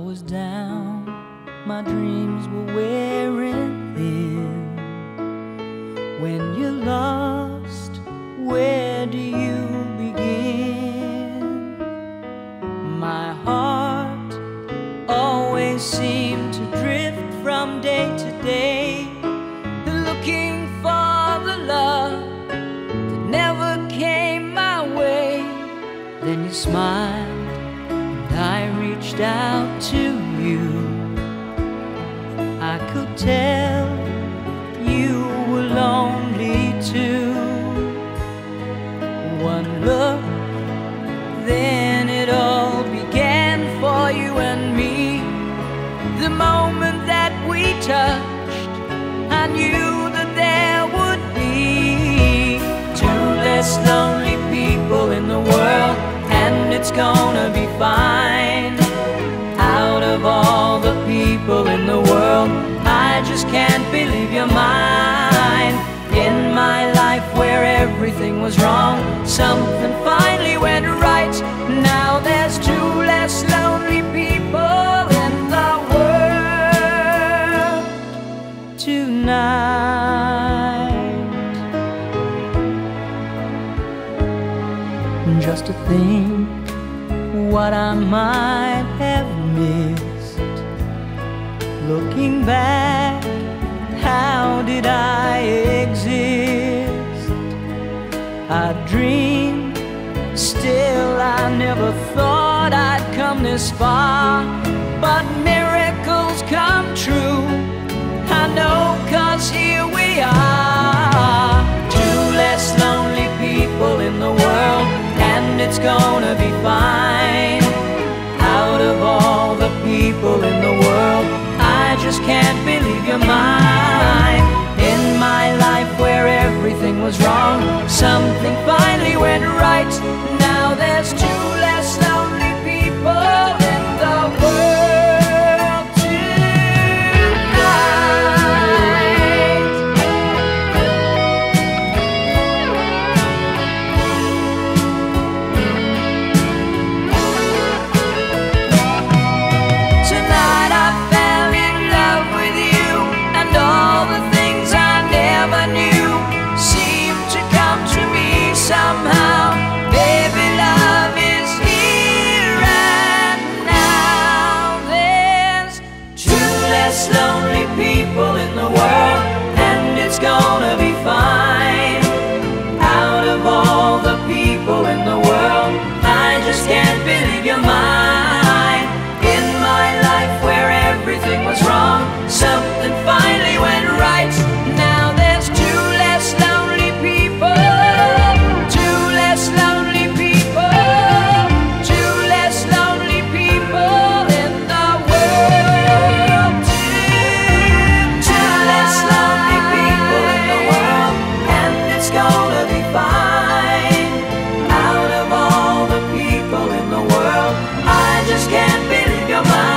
was down, my dreams were wearing thin. When you're lost, where do you begin? My heart always seemed to drift from day to day, looking for the love that never came my way. Then you smiled and I reached out to you. I could tell you were lonely too. One look, then it all began for you and me. The moment that we touched, I knew that there would be two less lonely people in the world, and it's gonna be fine. Out of all the people in the world, I just can't believe you're mine. In my life where everything was wrong, something finally went right. Now there's two less lonely people in the world tonight. Just to think what I might have missed. Looking back, how did I exist? I dreamed, still I never thought I'd come this far. But miracles come true, I know, 'cause here we are. Two less lonely people in the world, and it's gonna be fine. Out of all the people in the world, I just can't believe you're mine. In my life where everything was wrong, something finally went right. Now there's two less lonely people in the world tonight. Tonight I fell in love with you, and all the things I never knew seem to come to me somehow. Baby, love is here and now. There's two less lonely people in the world, and it's gonna be fine. Out of all the people in the world, I just can't believe you're mine. In my life where everything was wrong, something finally went right. Now there's two less lonely people, two less lonely people, two less lonely people in the world. Two less lonely people in the world, and it's gonna be fine. Out of all the people in the world, I just can't believe you're mine.